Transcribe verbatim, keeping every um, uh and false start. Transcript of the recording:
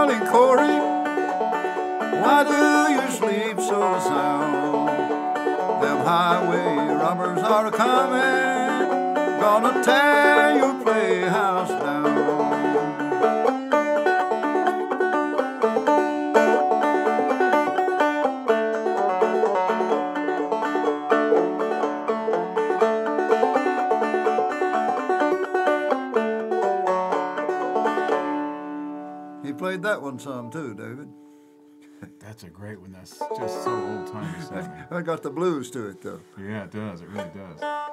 Darlin Cory, why do you sleep so sound? Them highway robbers are a-coming, gonna tear your playhouse down. He played that one some too, David. That's a great one. That's just so old-timey, Sammy. I got the blues to it, though. Yeah, it does. It really does.